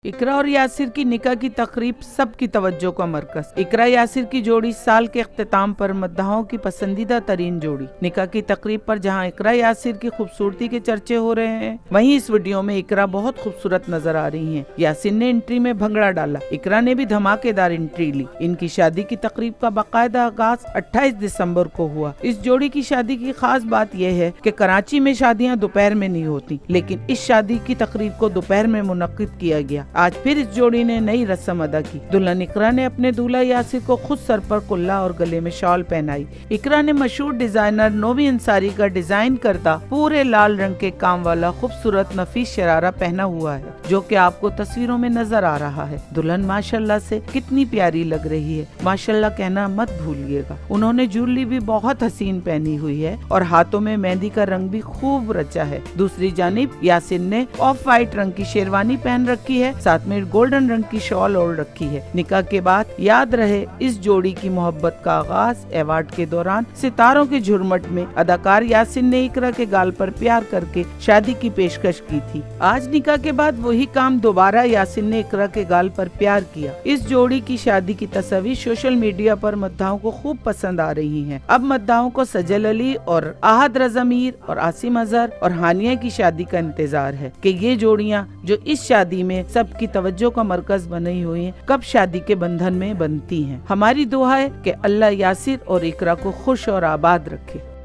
इकरा और यासिर की निकाह की तकरीब सबकी तवज्जो का मरकज। इकरा यासिर की जोड़ी साल के इख्तिताम पर मद्दाहों की पसंदीदा तरीन जोड़ी। निकाह की तकरीब पर जहां इकरा यासिर की खूबसूरती के चर्चे हो रहे हैं, वहीं इस वीडियो में इकरा बहुत खूबसूरत नजर आ रही हैं। यासिर ने एंट्री में भंगड़ा डाला, इकरा ने भी धमाकेदार एंट्री ली। इनकी शादी की तकरीब का बाकायदा आगाज 28 दिसंबर को हुआ। इस जोड़ी की शादी की खास बात यह है कि कराची में शादियां दोपहर में नहीं होती, लेकिन इस शादी की तकरीब को दोपहर में मुनक्किद किया गया। आज फिर इस जोड़ी ने नई रस्म अदा की। दुल्हन इकरा ने अपने दूल्हा यासिर को खुद सर पर कुल्ला और गले में शॉल पहनाई। इकरा ने मशहूर डिजाइनर नोवी अंसारी का डिजाइन करता पूरे लाल रंग के काम वाला खूबसूरत नफीस शरारा पहना हुआ है, जो कि आपको तस्वीरों में नजर आ रहा है। दुल्हन माशाल्लाह से कितनी प्यारी लग रही है, माशाल्लाह कहना मत भूलिएगा। उन्होंने ज्वेलरी भी बहुत हसीन पहनी हुई है और हाथों में मेहंदी का रंग भी खूब रचा है। दूसरी जानिब यासिर ने ऑफ व्हाइट रंग की शेरवानी पहन रखी है, साथ में गोल्डन रंग की शॉल ओढ़ रखी है। निकाह के बाद याद रहे इस जोड़ी की मोहब्बत का आगाज अवार्ड के दौरान सितारों के झुरमट में अदाकार यासिर ने इकरा के गाल पर प्यार करके शादी की पेशकश की थी। आज निकाह के बाद वही काम दोबारा यासिर ने इकरा के गाल पर प्यार किया। इस जोड़ी की शादी की तस्वीर सोशल मीडिया पर मद्दाहों को खूब पसंद आ रही है। अब मद्दाहों को सजल अली और आहद रज़ा मीर और आसिम अजहर और हानिया की शादी का इंतजार है कि ये जोड़ियां जो इस शादी में सबकी तवज्जो का मरकज बनी हुई हैं, कब शादी के बंधन में बनती हैं। हमारी दुआ है कि अल्लाह यासिर और इकरा को खुश और आबाद रखे।